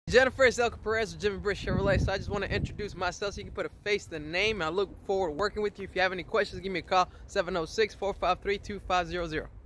Jenipher, it's Elker Perez with Jenipher Echevarria. So I just want to introduce myself so you can put a face to the name. I look forward to working with you. If you have any questions, give me a call, 706-453-2500.